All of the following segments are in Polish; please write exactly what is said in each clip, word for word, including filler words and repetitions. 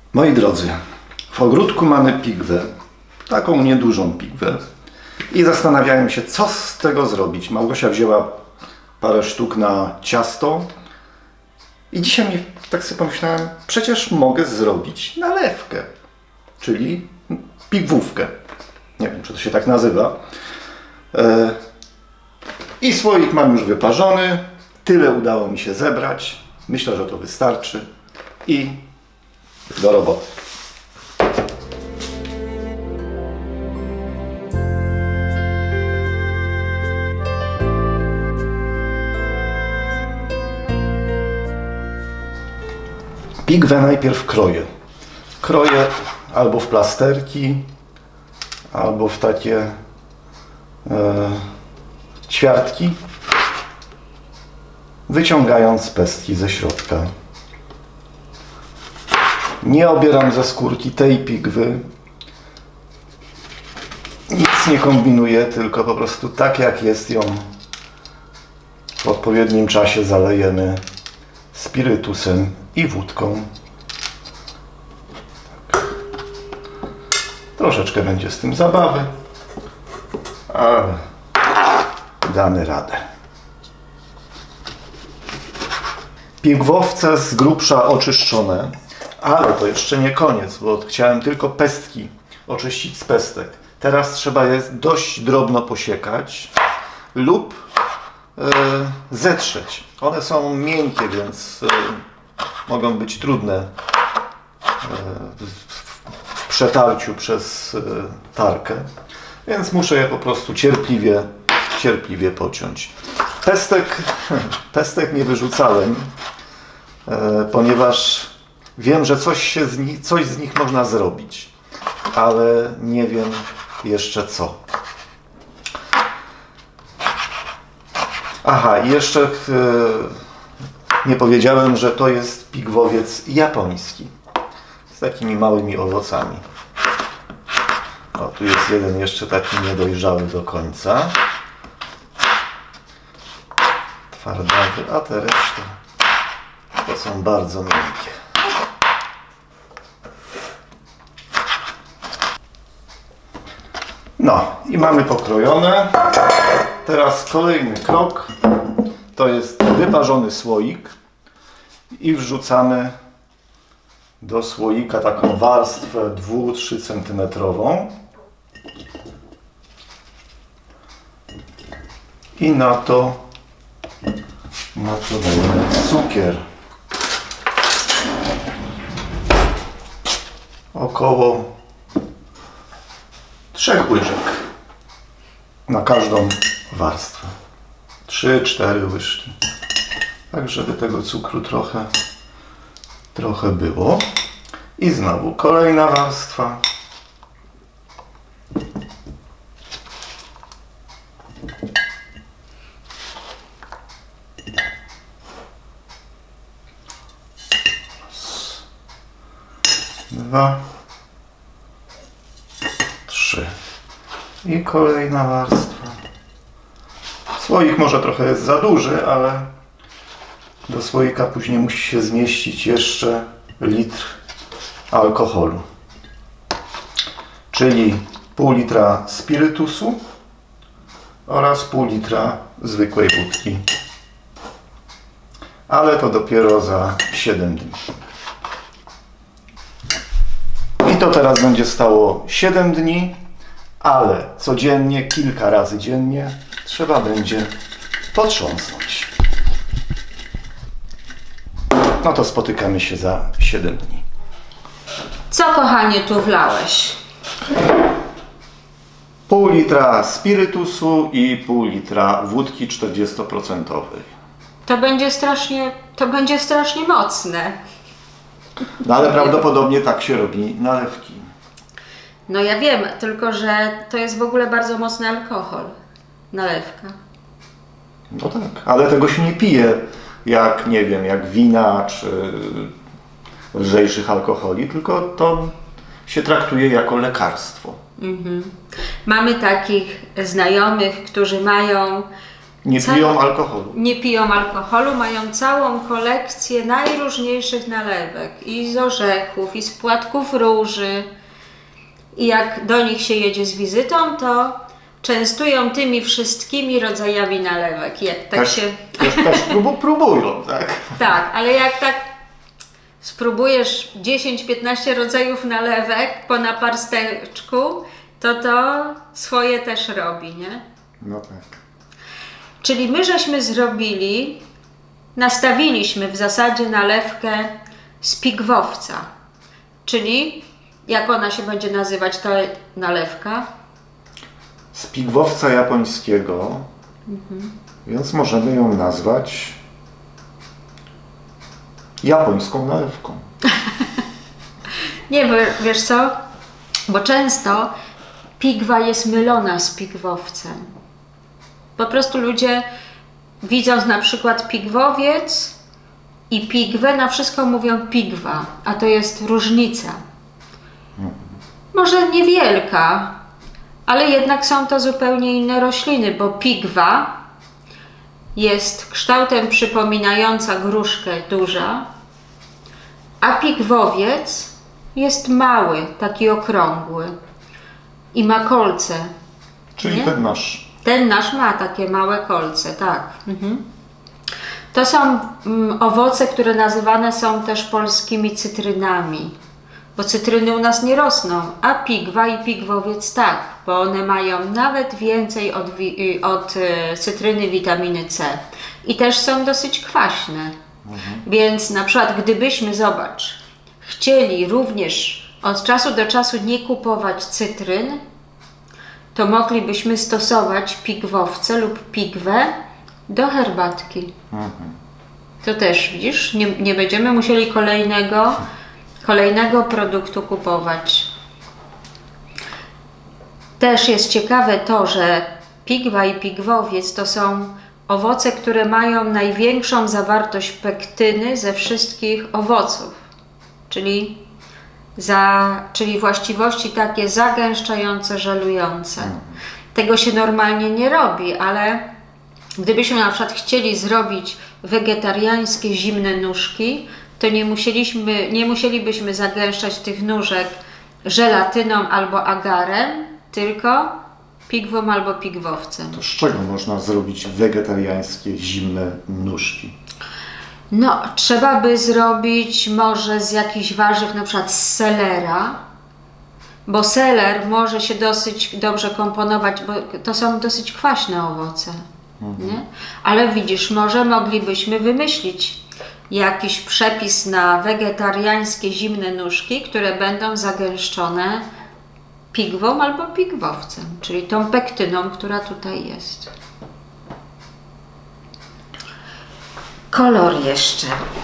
Moi drodzy, w ogródku mamy pigwę, taką niedużą pigwę i zastanawiałem się, co z tego zrobić. Małgosia wzięła parę sztuk na ciasto i dzisiaj mi tak sobie pomyślałem, przecież mogę zrobić nalewkę, czyli pigwówkę. Nie wiem, czy to się tak nazywa. I słoik mam już wyparzony, tyle udało mi się zebrać. Myślę, że to wystarczy i do roboty. Pigwę najpierw kroję. Kroję albo w plasterki, albo w takie e, ćwiartki, wyciągając pestki ze środka. Nie obieram ze skórki tej pigwy. Nic nie kombinuję, tylko po prostu tak jak jest ją w odpowiednim czasie zalejemy spirytusem i wódką. Tak. Troszeczkę będzie z tym zabawy, ale damy radę. Pigwowce z grubsza oczyszczone, ale to jeszcze nie koniec, bo chciałem tylko pestki oczyścić z pestek. Teraz trzeba je dość drobno posiekać lub e, zetrzeć. One są miękkie, więc e, mogą być trudne e, w, w przetarciu przez e, tarkę, więc muszę je po prostu cierpliwie, cierpliwie pociąć. Pestek, pestek nie wyrzucałem, e, ponieważ wiem, że coś, się z nich, coś z nich można zrobić, ale nie wiem jeszcze co. Aha, i jeszcze e, nie powiedziałem, że to jest pigwowiec japoński z takimi małymi owocami. O, tu jest jeden jeszcze taki niedojrzały do końca. Twardawy, a te reszty to są bardzo miękkie. No i mamy pokrojone. Teraz kolejny krok to jest wyparzony słoik i wrzucamy do słoika taką warstwę dwa do trzech centymetrową i na to, na to dajemy cukier. Około trzech łyżek na każdą warstwę. trzy cztery łyżki. Tak, żeby tego cukru trochę, trochę było. I znowu kolejna warstwa. Raz, dwa, trzy. I kolejna warstwa. Słoik może trochę jest za duży, ale do słoika później musi się zmieścić jeszcze litr alkoholu. Czyli pół litra spirytusu oraz pół litra zwykłej wódki. Ale to dopiero za siedem dni. I to teraz będzie stało siedem dni, ale codziennie, kilka razy dziennie trzeba będzie potrząsnąć. No to spotykamy się za siedem dni. Co, kochanie, tu wlałeś? Pół litra spirytusu i pół litra wódki czterdzieści procent. To będzie strasznie, to będzie strasznie mocne. No ale prawdopodobnie tak się robi nalewki. No ja wiem, tylko że to jest w ogóle bardzo mocny alkohol. Nalewka. No tak, ale tego się nie pije jak, nie wiem, jak wina czy lżejszych alkoholi, tylko to się traktuje jako lekarstwo. Mhm. Mamy takich znajomych, którzy mają Nie Ca- piją alkoholu. Nie piją alkoholu, mają całą kolekcję najróżniejszych nalewek. I z orzechów, i z płatków róży. I jak do nich się jedzie z wizytą, to częstują tymi wszystkimi rodzajami nalewek. Jak tak Też, się... też, też próbu- próbują, tak? Tak, ale jak tak spróbujesz dziesięć piętnaście rodzajów nalewek po naparsteczku, to to swoje też robi, nie? No tak. Czyli my żeśmy zrobili, nastawiliśmy w zasadzie nalewkę z pigwowca. Czyli jak ona się będzie nazywać, ta nalewka? Z pigwowca japońskiego, Mhm. więc możemy ją nazwać japońską nalewką. Nie, wiesz co? Bo często pigwa jest mylona z pigwowcem. Po prostu ludzie, widząc na przykład pigwowiec i pigwę, na wszystko mówią pigwa, a to jest różnica. Może niewielka, ale jednak są to zupełnie inne rośliny, bo pigwa jest kształtem przypominająca gruszkę duża, a pigwowiec jest mały, taki okrągły i ma kolce. Czyli Nie? ten nasz. Ten nasz ma takie małe kolce, tak. Mhm. To są mm, owoce, które nazywane są też polskimi cytrynami, bo cytryny u nas nie rosną, a pigwa i pigwowiec tak, bo one mają nawet więcej od, wi- od y, cytryny witaminy C i też są dosyć kwaśne. Mhm. Więc na przykład gdybyśmy, zobacz, chcieli również od czasu do czasu nie kupować cytryn, to moglibyśmy stosować pigwowce lub pigwę do herbatki. Mhm. To też, widzisz, nie, nie będziemy musieli kolejnego, kolejnego produktu kupować. Też jest ciekawe to, że pigwa i pigwowiec to są owoce, które mają największą zawartość pektyny ze wszystkich owoców, czyli Za, czyli właściwości takie zagęszczające, żelujące. Tego się normalnie nie robi, ale gdybyśmy na przykład chcieli zrobić wegetariańskie zimne nóżki, to nie, musieliśmy, nie musielibyśmy zagęszczać tych nóżek żelatyną albo agarem, tylko pigwą albo pigwowcem. To z czego można zrobić wegetariańskie zimne nóżki? No, trzeba by zrobić może z jakichś warzyw, na przykład z selera, bo seler może się dosyć dobrze komponować, bo to są dosyć kwaśne owoce, mhm. nie? Ale widzisz, może moglibyśmy wymyślić jakiś przepis na wegetariańskie zimne nóżki, które będą zagęszczone pigwą albo pigwowcem, czyli tą pektyną, która tutaj jest. Kolor jeszcze.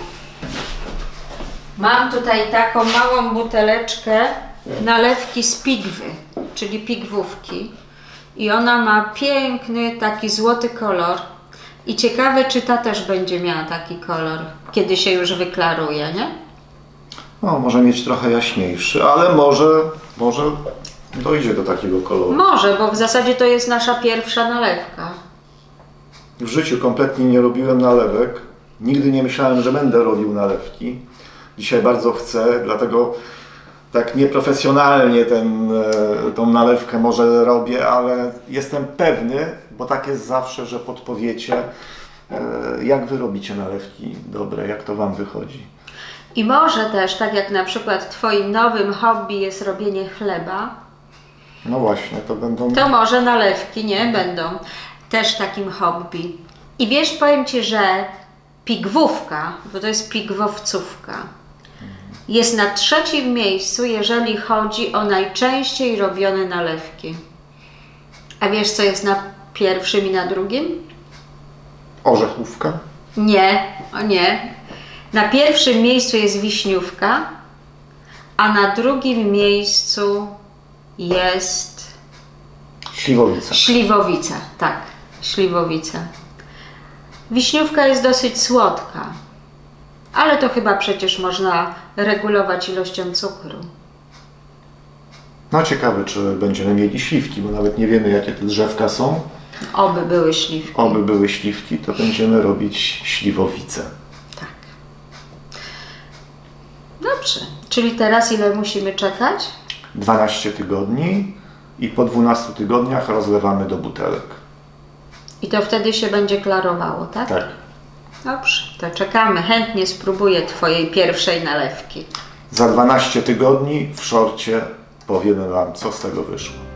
Mam tutaj taką małą buteleczkę nalewki z pigwy, czyli pigwówki. I ona ma piękny, taki złoty kolor. I ciekawe, czy ta też będzie miała taki kolor, kiedy się już wyklaruje, nie? No, może mieć trochę jaśniejszy, ale może, może dojdzie do takiego koloru. Może, bo w zasadzie to jest nasza pierwsza nalewka. W życiu kompletnie nie robiłem nalewek. Nigdy nie myślałem, że będę robił nalewki. Dzisiaj bardzo chcę, dlatego tak nieprofesjonalnie ten, tą nalewkę może robię, ale jestem pewny, bo tak jest zawsze, że podpowiecie, jak wy robicie nalewki dobre, jak to wam wychodzi. I może też, tak jak na przykład twoim nowym hobby jest robienie chleba, no właśnie, to będą... to może nalewki, nie? Będą też takim hobby. I wiesz, powiem Ci, że pigwówka, bo to jest pigwowcówka, jest na trzecim miejscu, jeżeli chodzi o najczęściej robione nalewki. A wiesz, co jest na pierwszym i na drugim? Orzechówka? Nie, o nie. Na pierwszym miejscu jest wiśniówka, a na drugim miejscu jest... Śliwowica. Śliwowica, tak. Śliwowica. Wiśniówka jest dosyć słodka, ale to chyba przecież można regulować ilością cukru. No ciekawe, czy będziemy mieli śliwki, bo nawet nie wiemy, jakie te drzewka są. Oby były śliwki. Oby były śliwki, to będziemy robić śliwowice. Tak. Dobrze. Czyli teraz ile musimy czekać? dwanaście tygodni i po dwunastu tygodniach rozlewamy do butelek. I to wtedy się będzie klarowało, tak? Tak. Dobrze, to czekamy. Chętnie spróbuję Twojej pierwszej nalewki. Za dwanaście tygodni w shorcie powiemy Wam, co z tego wyszło.